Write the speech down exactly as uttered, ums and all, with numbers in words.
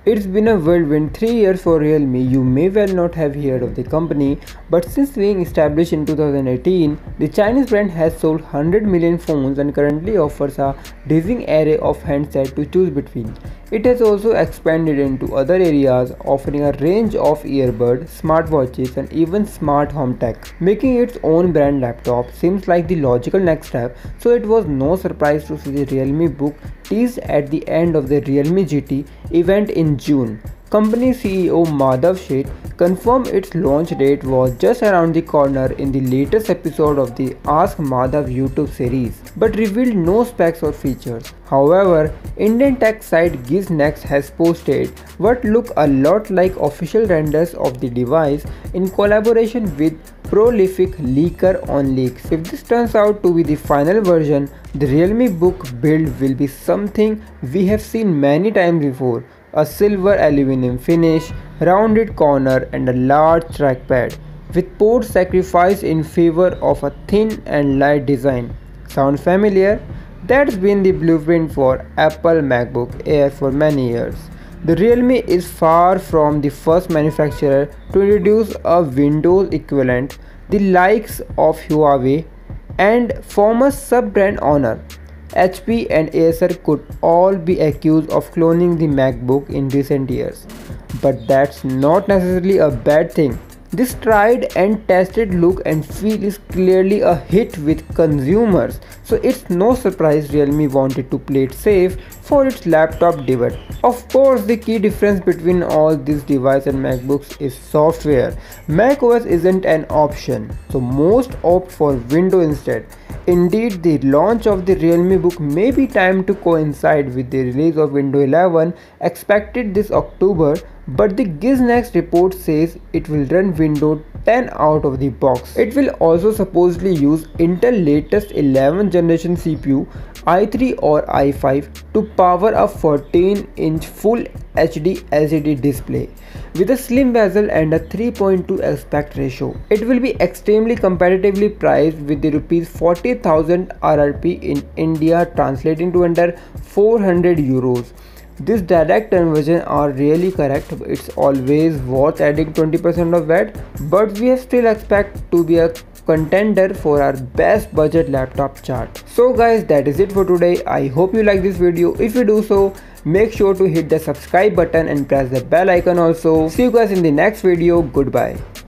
It's been a whirlwind three years for Realme. You may well not have heard of the company, but since being established in two thousand eighteen, the Chinese brand has sold one hundred million phones and currently offers a dizzying array of handsets to choose between. It has also expanded into other areas, offering a range of earbuds, smartwatches, and even smart home tech. Making its own brand laptop seems like the logical next step, so it was no surprise to see the Realme Book teased at the end of the Realme G T event in June. Company C E O Madhav Sheth confirmed its launch date was just around the corner in the latest episode of the Ask Madhav YouTube series, but revealed no specs or features. However, Indian tech site Giznext has posted what look a lot like official renders of the device in collaboration with prolific leaker OnLeaks. If this turns out to be the final version, the Realme Book build will be something we have seen many times before. A silver aluminum finish, rounded corner and a large trackpad, with ports sacrificed in favor of a thin and light design. Sound familiar? That's been the blueprint for Apple MacBook Air for many years. The Realme is far from the first manufacturer to introduce a Windows equivalent. The likes of Huawei and former sub-brand Honor, H P and Acer could all be accused of cloning the MacBook in recent years. But that's not necessarily a bad thing. This tried and tested look and feel is clearly a hit with consumers, so it's no surprise Realme wanted to play it safe for its laptop debut. Of course, the key difference between all these devices and MacBooks is software. macOS isn't an option, so most opt for Windows instead. Indeed, the launch of the Realme Book may be timed to coincide with the release of Windows eleven expected this October, but the Giznext report says it will run Windows ten out of the box. It will also supposedly use Intel latest eleventh generation C P U i three or i five to power a fourteen inch Full H D L C D display with a slim bezel and a three point two aspect ratio. It will be extremely competitively priced with the rupees forty thousand R R P in India, translating to under four hundred euros. This direct conversion are really correct. It's always worth adding twenty percent of V A T, but we still expect to be a contender for our best budget laptop chart. So guys, that is it for today. I hope you like this video. If you do so, make sure to hit the subscribe button and press the bell icon also. See you guys in the next video. Goodbye.